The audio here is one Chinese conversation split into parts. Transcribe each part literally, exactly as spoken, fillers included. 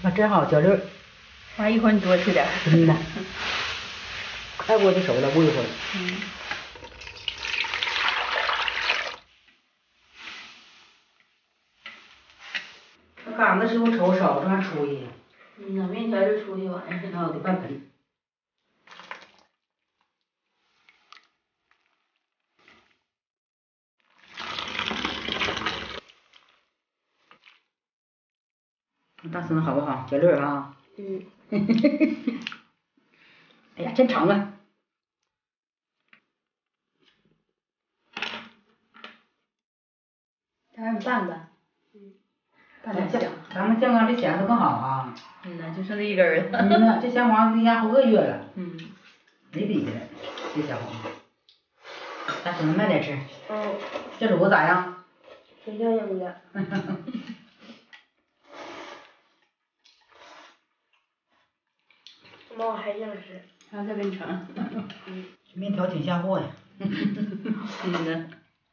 啊，真好，小六。 完一会儿你多吃点。 嗯呐。快锅就熟了，不一会儿。 嗯。 那缸子师傅瞅少，这还出去。 嗯呐，面条就出去玩意儿。 啊，得半盆。大孙子好不好？小乐啊。 嗯。 哎呀，真长啊！ 再让你拌拌。嗯。拌点香。 咱们酱缸这咸子更好啊。 嗯呐，就剩这一根儿了。 嗯呐，这咸黄压好个月了。 嗯。 没比的，这咸黄。大孙子慢点吃。 嗯。 这卤子咋样？ 挺像样的。妈，我还想吃。 还再给你盛。 嗯。面条挺下货呀。 嗯呐。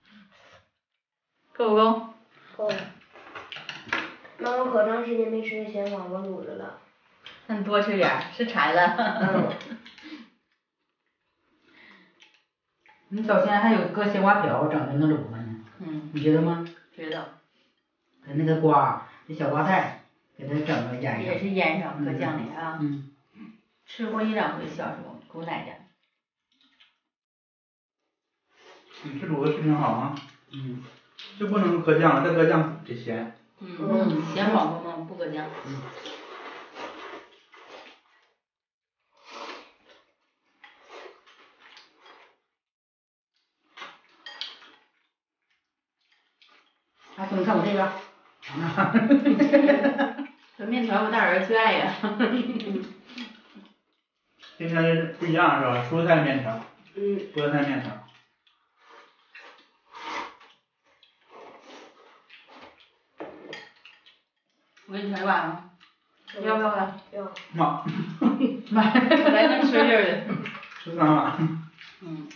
够不够？ 够了。妈，我可长时间没吃咸黄瓜卤子了。 那你多吃点，是馋了。 嗯。 你早前还有搁西瓜瓢整的那卤子呢。 嗯。 你知道吗？ 知道。 搁那个瓜，那小瓜菜，给它整个腌上。 也是腌上，搁酱里啊。 嗯。 吃过一两回，小时候姑奶家。 你这卤子是挺好啊。 嗯。 就不能搁酱，再搁酱得咸。 嗯，咸黄瓜嘛，不搁酱。 嗯。大孙子看我这边。 这面条我大儿子最爱呀。 今天不一样是吧？蔬菜面条。 嗯。 菠菜面条。 我给你盛一碗吗？要不要不要？ 要。 妈。 妈，来能吃劲儿的。 十三碗。 嗯。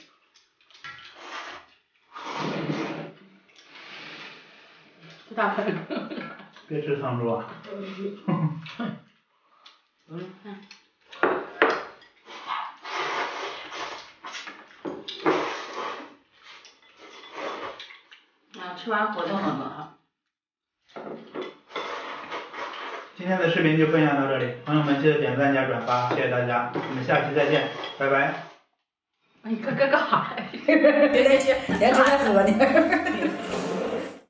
不大盆。 别吃汤猪啊。 嗯，看。啊，吃完活动了吗？ 今天的视频就分享到这里，朋友们记得点赞加转发，谢谢大家，我们下期再见，拜拜。 哎，你干干干啥呀？ 别别别，连吃带喝的。